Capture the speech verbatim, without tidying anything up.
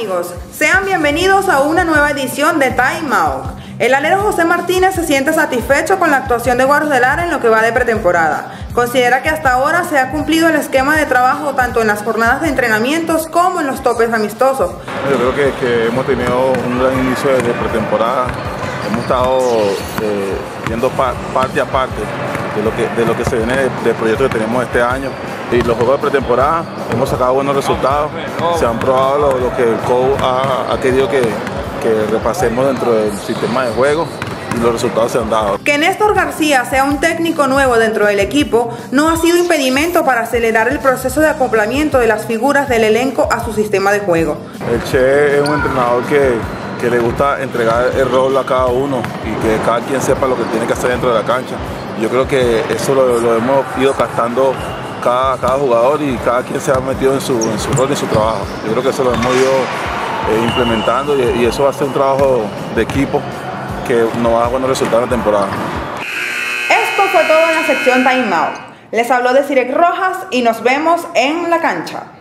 amigos, sean bienvenidos a una nueva edición de Time Out. El alero José Martínez se siente satisfecho con la actuación de Guaros del Lara en lo que va de pretemporada. Considera que hasta ahora se ha cumplido el esquema de trabajo tanto en las jornadas de entrenamientos como en los topes amistosos. Yo creo que, que hemos tenido un gran inicio de pretemporada. Hemos estado eh, viendo pa parte a parte de lo que, de lo que se viene del proyecto que tenemos este año. Y los juegos de pretemporada hemos sacado buenos resultados. Se han probado lo, lo que el coach ha, ha querido que, que repasemos dentro del sistema de juego y los resultados se han dado. Que Néstor García sea un técnico nuevo dentro del equipo no ha sido impedimento para acelerar el proceso de acoplamiento de las figuras del elenco a su sistema de juego. El Che es un entrenador que, que le gusta entregar el rol a cada uno y que cada quien sepa lo que tiene que hacer dentro de la cancha. Yo creo que eso lo, lo hemos ido captando cada, cada jugador y cada quien se ha metido en su, en su rol y en su trabajo. Yo creo que eso lo hemos ido eh, implementando y, y eso va a ser un trabajo de equipo que nos va a dar buenos resultados en la temporada. Esto fue todo en la sección Time Out. Les habló Desiree Rojas y nos vemos en la cancha.